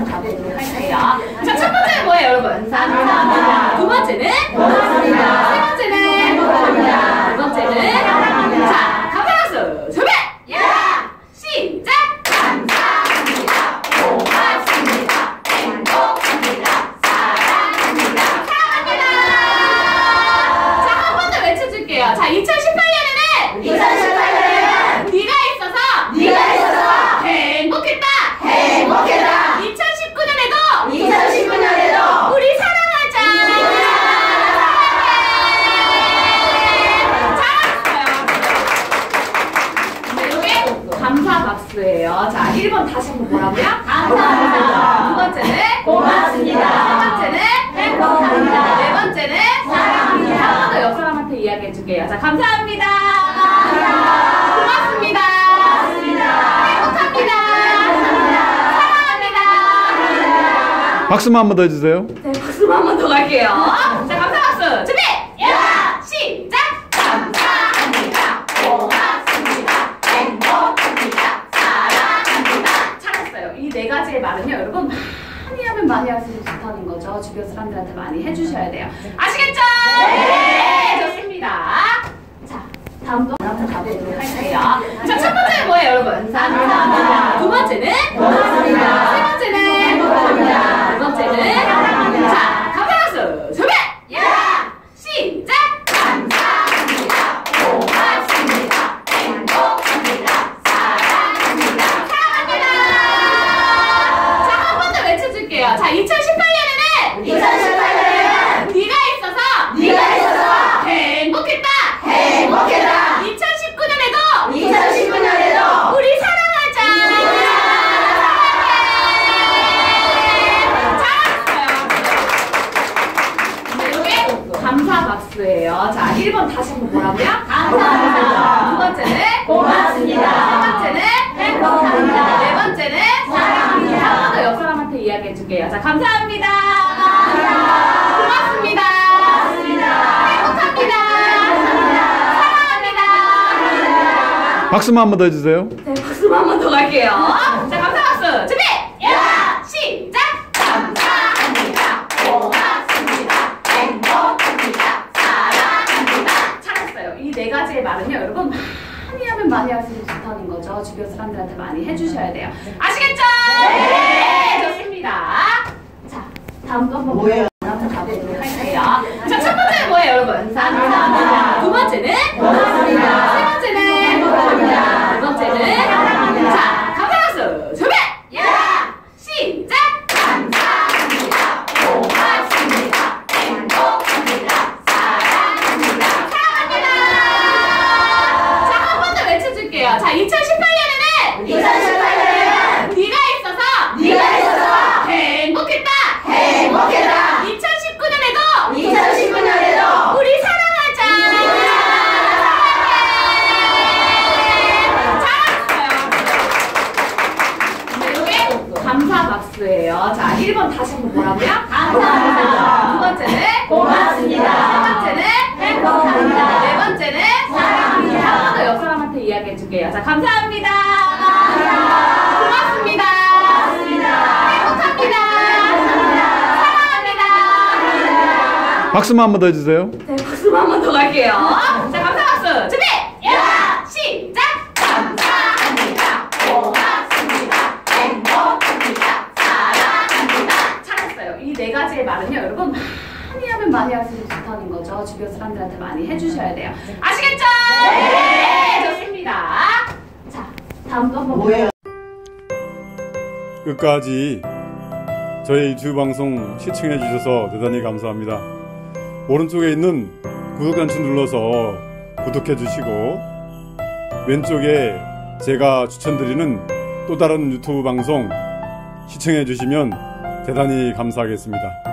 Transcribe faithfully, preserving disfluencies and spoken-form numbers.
한번 가보도록 할게요. 자, 첫 번째는 뭐예요, 여러분? 감사합니다. 두 번째는 고맙습니다. 세 번째는 행복합니다. 네 번째는 사랑합니다. 자, 감사 박수 준비! 야! 시작! 감사합니다. 고맙습니다. 행복합니다. 사랑합니다. 사랑합니다. 자, 한 번 더 외쳐줄게요. 자, 이천십팔 년에는 이천십팔 년에는 네가 있어서 네가 있어서 행복했다. 행복했다. 이천십구 년에도 이천십구 년에도 우리 사랑하자. 잘했어요. 네, 이게 감사 박수예요. 자, 일 번 다시 한번 뭐라고요? 감사합니다. 두 번째는 고맙습니다. 세 번째는 행복합니다. 네 번째는 사랑합니다. 한 번 더 옆 사람한테 이야기해 줄게요. 자, 감사합니다. 감사합니다. 고맙습니다. 고맙습니다. 행복합니다. 사랑합니다. 박수만 한 번 더 해주세요. 네, 박수만 한 번 더 갈게요. 자, 감사 박수 준비! 야! 시작! 감사합니다. 고맙습니다. 행복합니다. 사랑합니다. 잘했어요. 이 네 가지의 말은요, 여러분 많이 하면 많이 할수록 좋다는 거죠. 주변 사람들한테 많이 해주셔야 돼요. 아시겠죠? 네! 좋습니다. 자, 다음도 한번 가보도록 할게요. 자, 첫 번째는 뭐예요, 여러분? 감사합니다. 두 번째는 고맙습니다. 세 번째는 행복합니다. 네 번째는 사랑합니다. 자, 감사 박수 준비! 야! 시작! 감사합니다. 고맙습니다. 행복합니다. 사랑합니다. 사랑합니다. 자, 한 번 더 외쳐줄게요. 자, 이천십팔 년에는 이천십팔 년에는 네가 있어서 네가 있어서 행복했다. 행복했다. 이천십구 년에도 이천십구 년에도 우리 사랑하자. 잘했어요. 네, 이게 감사 박수예요. 자, 일 번 다시 한번 뭐라고요? 감사합니다. 두 번째는 고맙습니다. 세 번째는 행복합니다. 네 번째는 사랑합니다. 한 번 더 옆 사람한테 이야기해 줄게요. 자, 감사합니다. 감사합니다. 고맙습니다. 고맙습니다. 행복합니다. 사랑합니다. 박수만 한 번 더 해주세요. 네, 박수만 한 번 더 갈게요. 자, 감사 박수 준비! 야! 시작! 감사합니다. 고맙습니다. 행복합니다. 사랑합니다. 잘했어요. 이 네 가지의 말은요, 여러분 많이 하면 많이 할수록 좋다는 거죠. 주변 사람들한테 많이 해주셔야 돼요. 아시겠죠? 네! 좋습니다. 자, 다음도 한번 뭐예요? 한번 가보도록 할게요. 자, 첫 번째는 뭐예요, 여러분? 감사합니다. 두 번째는 고맙습니다. 세 번째는 행복합니다. 네 번째는 사랑합니다. 자, 감사 박수 준비! 야! 시작! 감사합니다. 고맙습니다. 행복합니다. 사랑합니다. 사랑합니다. 자, 한 번 더 외쳐줄게요. 자, 이천십팔 년에는 이천십팔 년에는 네가 있어서 네가 있어서 행복했다. 행복했다. 이천십구 년에도 이천십구 년에도 우리 사랑하자. 잘했어요. 네, 이게 감사 박수예요. 자, 일 번 다시 한번 뭐라고요? 감사합니다. 두 번째는 고맙습니다. 세 번째는 행복합니다. 네 번째는 사랑합니다. 한 번 더 옆 사람한테 이야기해 줄게요. 자, 감사합니다. 감사합니다. 고맙습니다. 고맙습니다. 행복합니다. 사랑합니다. 박수만 한 번 더 해주세요. 네, 박수만 한 번 더 갈게요. 자, 감사 박수 준비! 야! 시작! 감사합니다. 고맙습니다. 행복합니다. 사랑합니다. 잘했어요. 이 네 가지의 말은요, 여러분 많이 하면 많이 할수록 좋다는 거죠. 주변 사람들한테 많이 해주셔야 돼요. 아시겠죠? 네! 좋습니다. 자, 다음도 한번 뭐예요? 끝까지 저희 유튜브 방송 시청해 주셔서 대단히 감사합니다. 오른쪽에 있는 구독 단추 눌러서 구독해 주시고 왼쪽에 제가 추천드리는 또 다른 유튜브 방송 시청해 주시면 대단히 감사하겠습니다.